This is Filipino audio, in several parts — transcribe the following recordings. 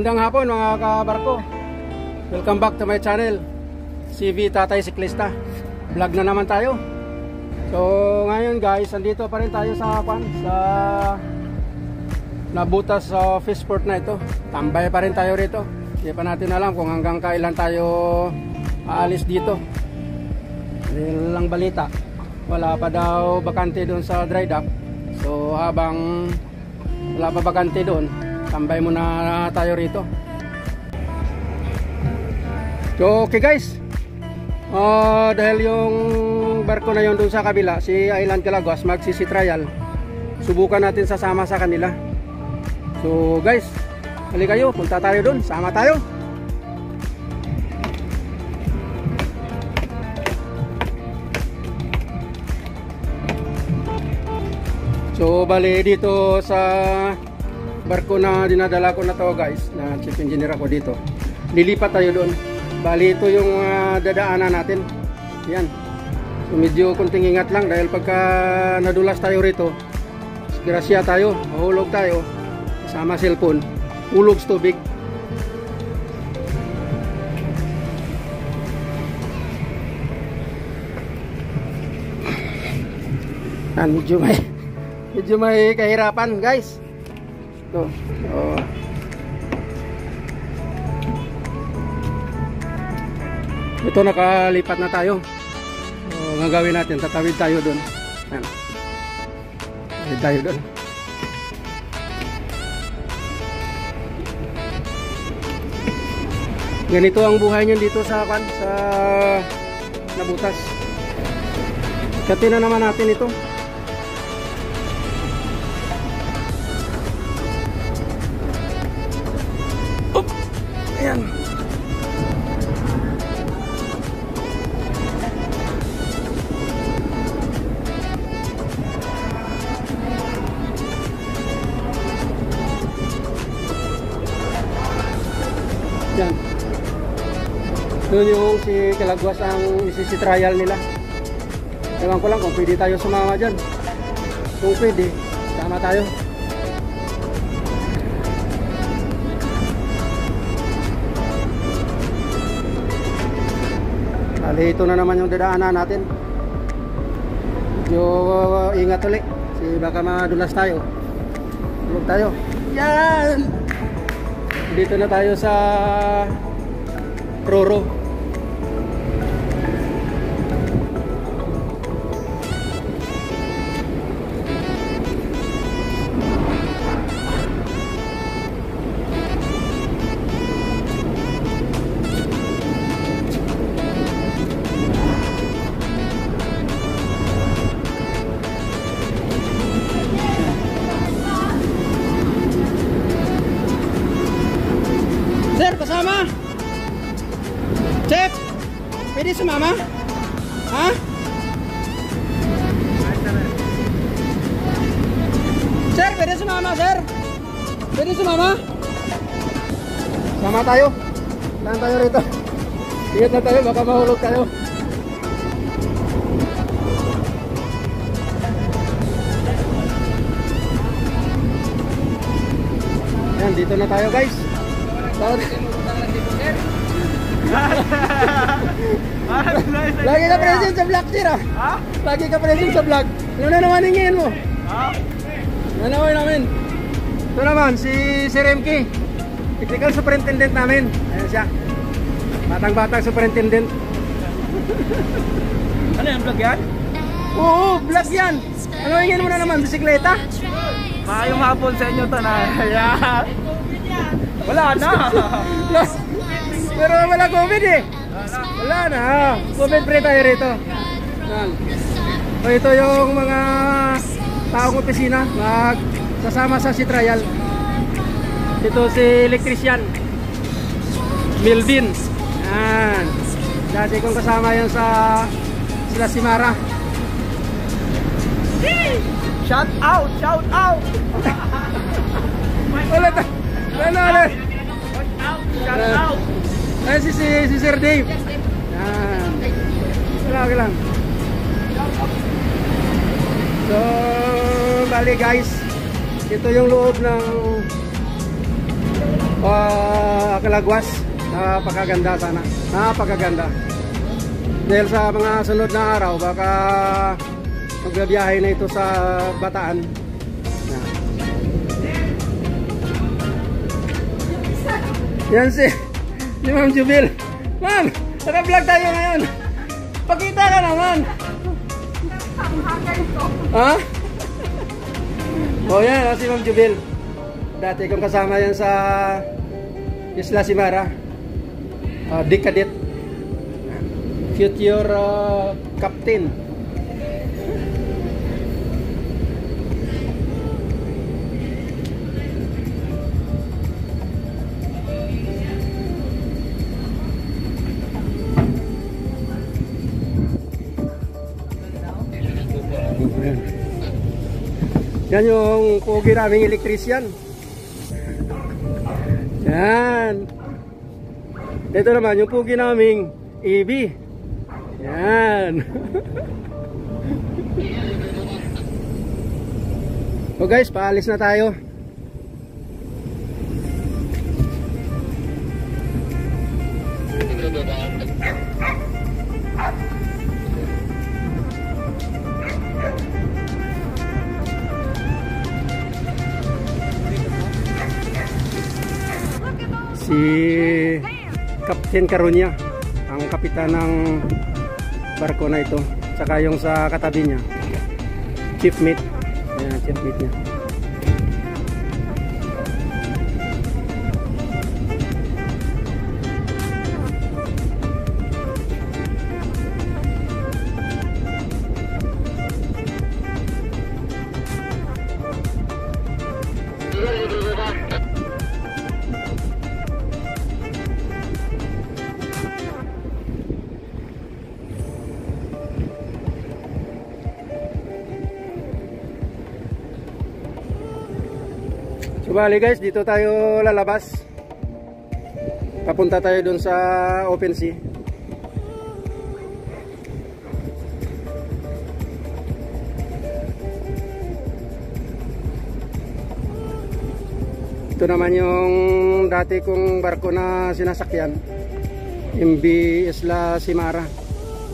Magandang hapon mga kabarko. Welcome back to my channel, CV Tatay Siklista. Vlog na naman tayo. So ngayon guys, andito pa rin tayo sa Nabutas Fishport na ito. Tambay pa rin tayo rito. Hindi pa natin alam kung hanggang kailan tayo aalis dito. Dahil lang balita, wala pa daw bakante doon sa dry dock. So habang wala pa bakante doon, tambay muna tayo rito. So okay guys, dahil yung barko na yon dun sa kabila, si Island Calaguas, magsisi trial. Subukan natin sasama sa kanila. So guys, hali kayo, punta tayo dun, sama tayo. So bali dito sa barko na dinadala ko na to guys, na chief engineer ako dito, lilipat tayo doon. Bali ito yung dadaanan natin. Yan. So medyo kunting ingat lang dahil pagka nadulas tayo rito, grasya tayo, mahulog tayo, kasama cellphone, ulog sa tubig. Yan, medyo may kahirapan guys. Ito. Ito nakalipat na tayo. Ang gagawin natin, tatawid tayo doon. Yan. Tatawid tayo doon. Ganito ang buhay niyo dito sa Nabutas. Katin na naman natin ito. Ayan. Yan. Doon yung si Calaguas ang isisi trial nila. Ewan ko lang kung pwede tayo sumama dyan. Kung pwede, sama tayo. Bali, ito na naman yung dadaanan natin. Medyo ingat ulit. Kasi baka madulas tayo. Tulog tayo. Yan! Dito na tayo sa Roro. Sir, kasama? Chef, pwede sumama? Ha? Sir, pwede sumama, sir? Pwede sumama? Sama tayo. Saan tayo rito? Ingat na tayo, baka mahulog tayo. Yan, dito na tayo guys. Lagi ka present sa vlog, sir, ah? Lagi ka present sa vlog. Ano na naman hingin mo? Ano naman namin? Ito naman, si Sir MK, technical superintendent namin. Ayan siya, batang-batang superintendent. Ano yan, vlog yan? Oo, vlog yan. Ano hingin mo na naman, bisikleta? Maayong hapon sa inyo to na. Wala na. Pero wala COVID eh. Wala na. COVID free tayo rito. So ito yung mga taong opisina magsasama sa si trial. Ito si electrician Melvin. Yan. Dati kong kasama yan sa sila si Mara. Shout out, shout out. Wala ta. Wala. Shout out. Ay, si Sir Dave. Yan. Okay lang. So, bali guys, ito yung loob ng Kalagwas. Napakaganda sana. Napakaganda. Dahil sa mga sunod na araw, baka magbibiyahe na ito sa Bataan. Yan si Ma'am Jubil. Ma'am, naka-vlog tayo ngayon. Pakita ka naman. Ha? O yan, si Ma'am Jubil. Dati kong kasama yan sa Isla Simara. Dikadet. Future captain. Yan yung pogi naming electrician. Yan. Ito naman yung pogi naming EB. Yan. So guys, paalis na tayo. Si Captain Caronia, ang kapitan ng barko na ito, saka yung sa katabi niya, chief mate. Ayan, chief mate niya. So bali guys, dito tayo lalabas. Papunta tayo dun sa open sea. Ito naman yung dati kong barko na sinasakyan, MV Isla Simara.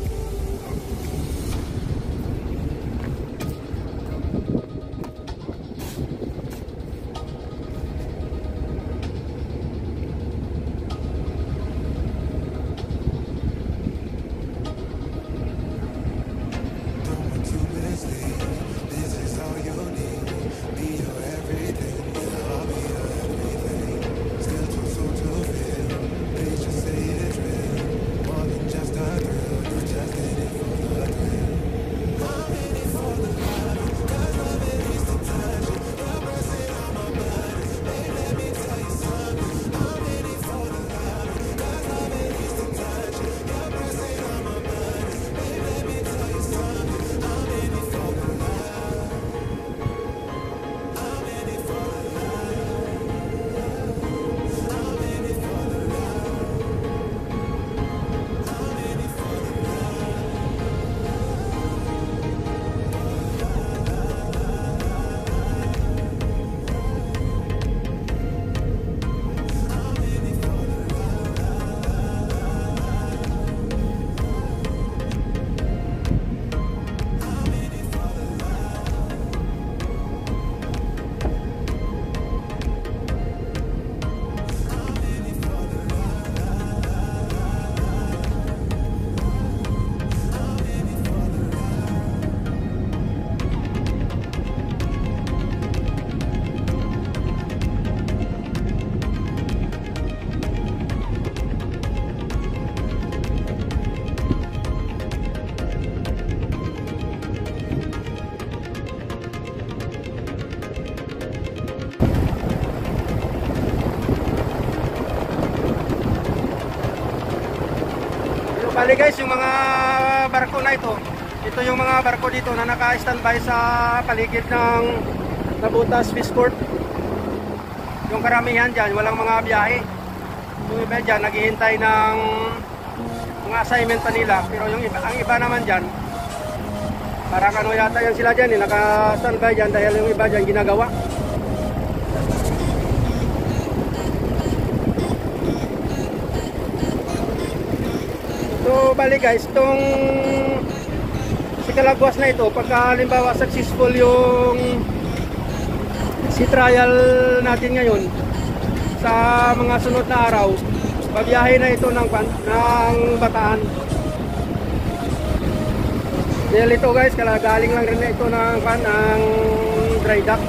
Bali guys, yung mga barko na ito yung mga barko dito na naka-standby sa paligid ng Nabutas Fish Port. Yung karamihan dyan, walang mga biyahe. Yung iba dyan, naghihintay ng mga assignment pa nila. Pero yung iba, ang iba naman dyan, parang ano yata yan sila dyan, naka-standby dyan dahil yung iba dyan ginagawa. So bali guys, itong si Calagwas na ito, pagka halimbawa successful yung si trial natin ngayon, sa mga sunod na araw, pabiyahe na ito ng Bataan. Dahil ito guys, galing lang rin ito ng dry dock.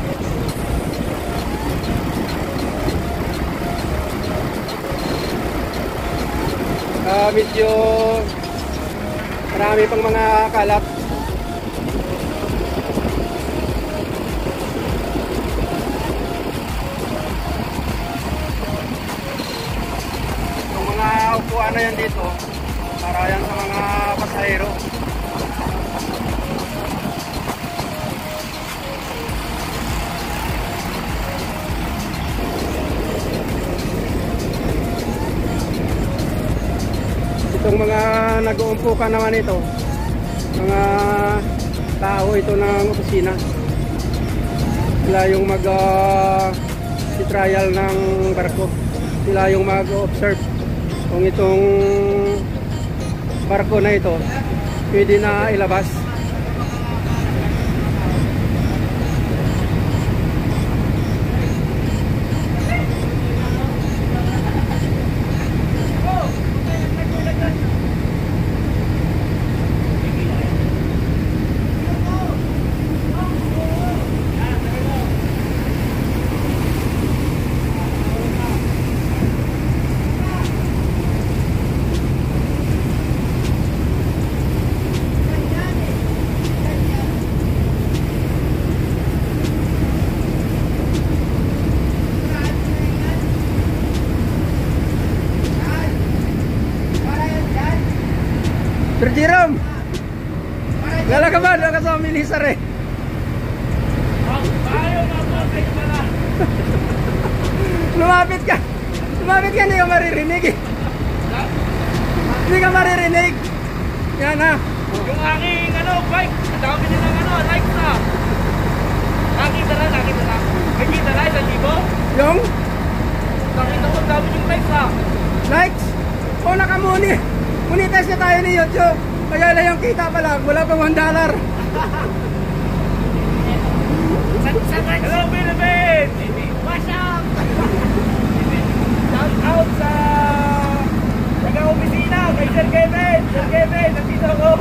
Medyo marami pang mga kalat. Yung mga upuan na yan dito, para yan sa mga pasahero. Itong mga nag-uumpukan naman ito, mga tao ito ng opisina, sila yung trial ng barko, sila yung mag-observe kung itong barko na ito pwede na ilabas. Sir Jerome, gala ka ba? Doon ka sa Milisar eh. Ayaw na po, tayo pala. Lumapit ka. Lumapit ka, hindi ka maririnig eh. Hindi ka maririnig. Yan ha. Yung aking bike, ang dami nilang likes na. Nakita na. May kita na, 1,000. Yung? Nakita ko, ang dami yung likes na. Likes? O nakamuni. Monetize na tayo ni YouTube. Kaya na yung kita pa lang. Wala pang $1. Hello, Philippines! What's up? Shout out sa taga-opisina, kay Sir Kevin. Sir Kevin, nandito ako.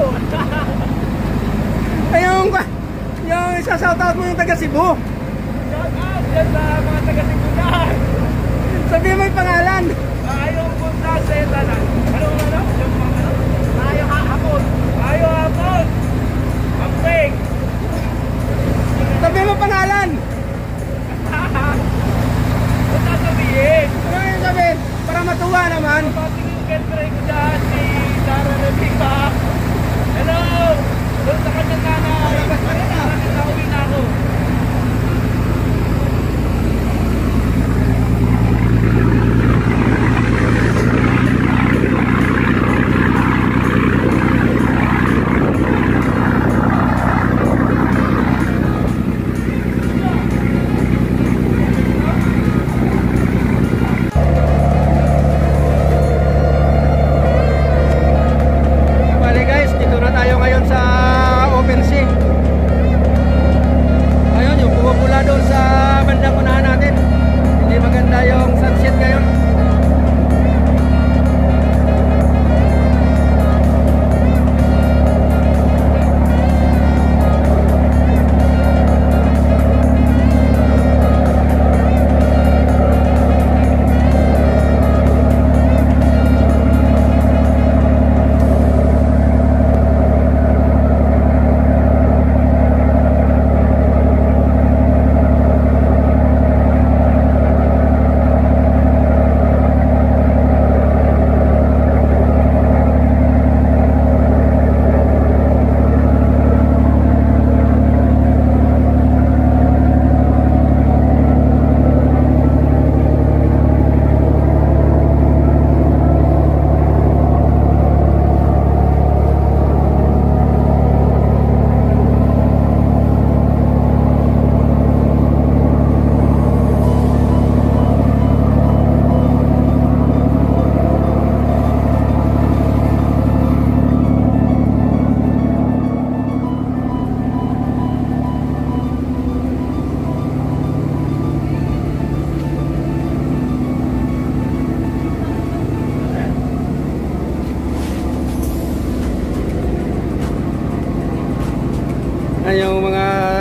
Ay, yung isa-shoutout mo yung taga Cebu. Shout out dyan sa mga taga-Cebu dyan. Sabihin mo yung pangalan. Ayaw punta sa etanan. Yung mga hapon. Ayaw hapon. Ang fake. Sabihin mo pangalan. Huwag sasabihin. Ano yung sabihin? Para matuwa naman. Pati yung girlfriend ko dyan, si Sarah Rebecca. Hello! Doon sa kanyang nanay. Nakauwi na ako.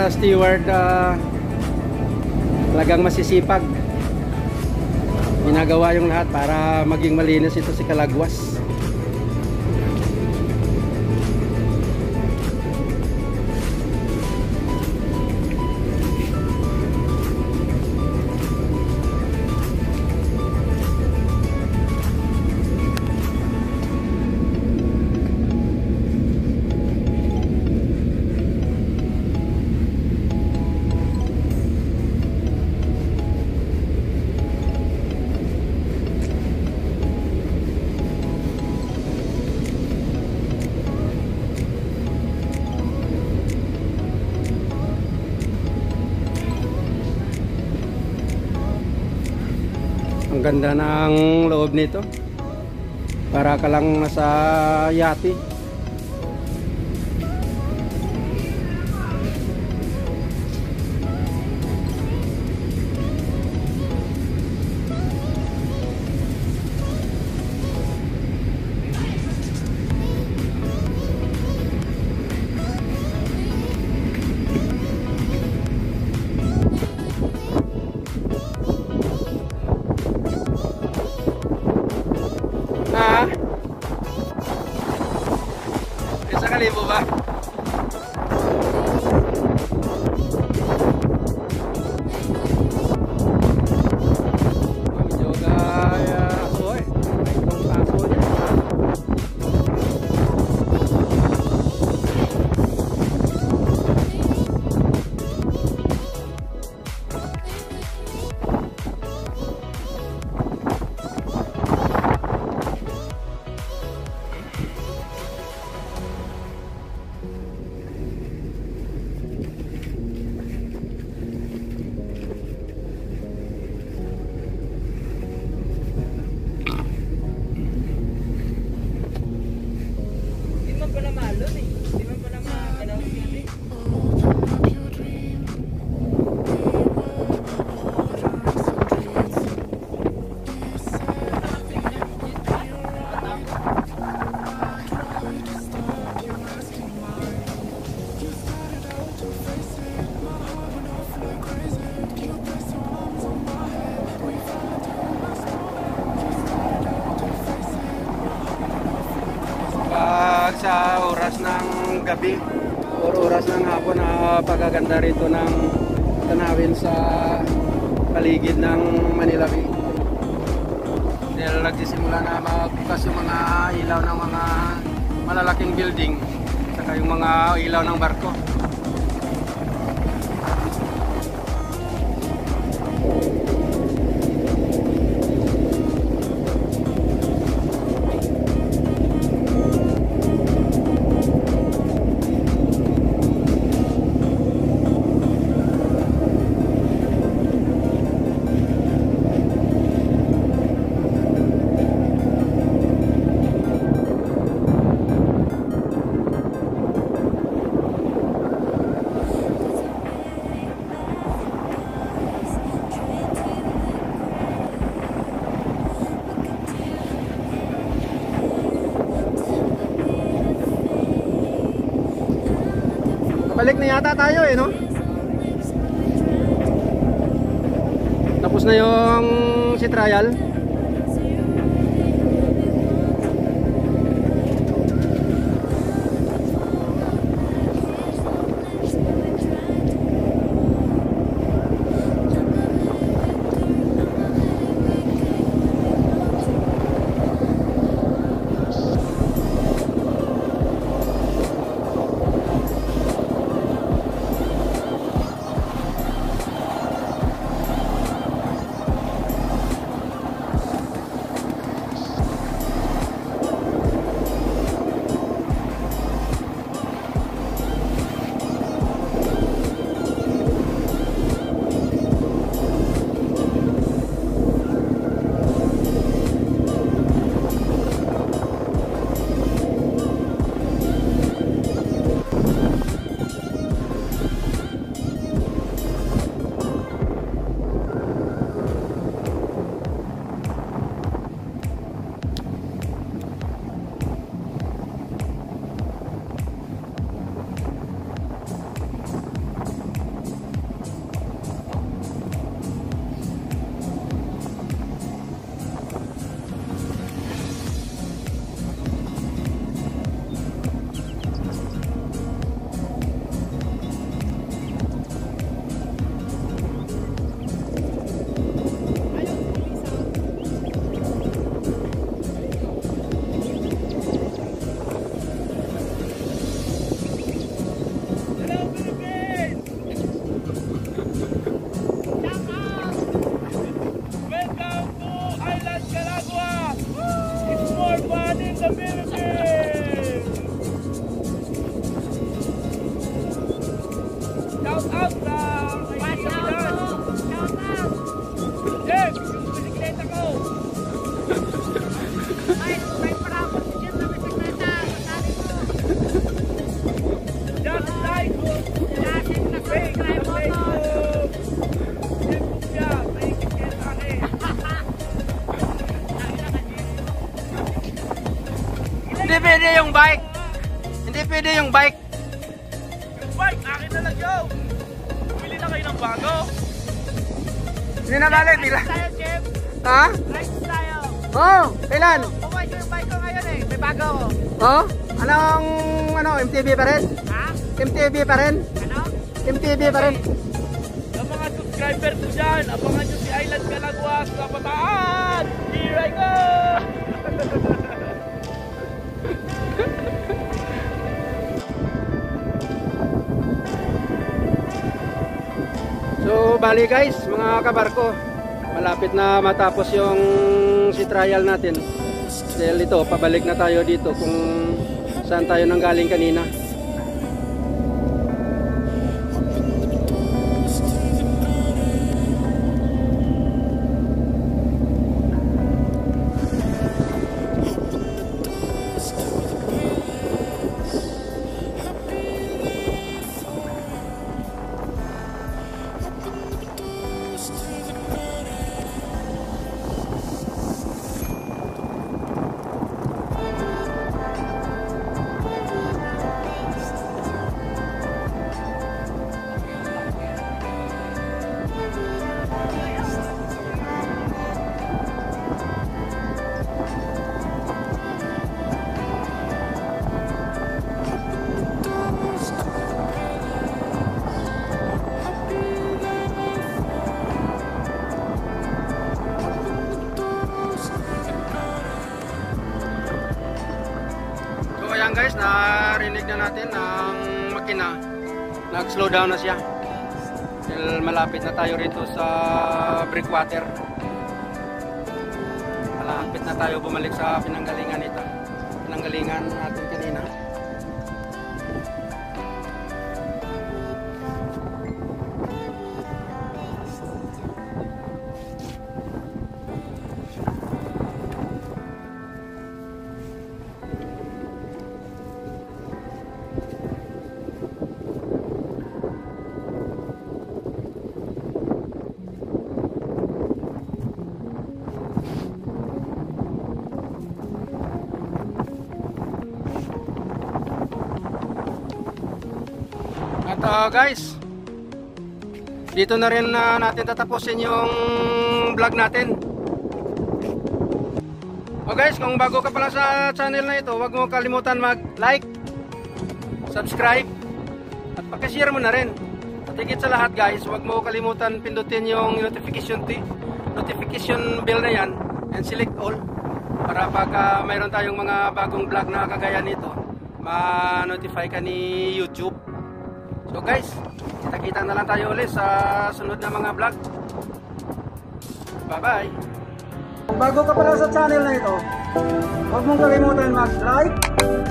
steward talagang masisipag. Ginagawa yung lahat para maging malinis ito si Calagwas. Ang ganda ng loob nito. Para ka lang nasa yate. Isa kalibo ba? Medyo kaya aso eh. Itong aso niya. Sa oras ng gabi o oras ng hapon na pagaganda rito ng tanawin sa paligid ng Manila Bay. Dahil nagsisimula na magbukas yung mga ilaw ng mga malalaking building saka yung mga ilaw ng barko. Balik na yata tayo eh, no? Tapos na yung si trial. bike. Hindi pwede yung bike. Yung bike, akin na lang yun. Bumili na kayo ng bago. Hindi na balik, bila. Tayo, Jeff. Ha? Rides tayo. Oh, kailan? Bumay ko yung bike ko ngayon eh. May bago ako. Oh? Anong, MTB pa rin? Ha? MTB pa rin? Ano? MTB pa rin? Sa mga subscriber ko dyan, abangan nyo si Island Calagwas sa Bataan! Here I go! So, bali guys, mga kabarko, malapit na matapos yung si trial natin. Dahil ito, pabalik na tayo dito kung saan tayo nanggaling kanina. Ayan guys, narinig na natin ang makina. Nag-slow down na siya. Dahil malapit na tayo rito sa breakwater. Malapit na tayo bumalik sa pinanggalingan ito. Pinanggalingan natin kanina. At guys, dito na rin natin tatapusin yung vlog natin. O guys, kung bago ka pala sa channel na ito, huwag mo kalimutan mag-like, subscribe, at pakishare mo na rin. At higit sa lahat guys, huwag mo kalimutan pindutin yung notification bell na yan and select all para pag mayroon tayong mga bagong vlog na kagaya nito, ma-notify ka ni YouTube. So guys, kita-kita na lang tayo ulit sa sunod na mga vlog. Bye bye. Kung bago ka pala sa channel na ito, huwag mong kalimutan mag-like,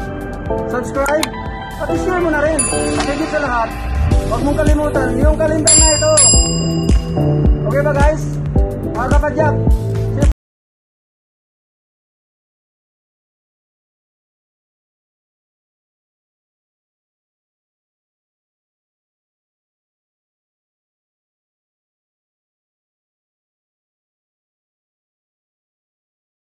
subscribe, at i-share mo na rin. At higit sa lahat, huwag mong kalimutan yung kalendar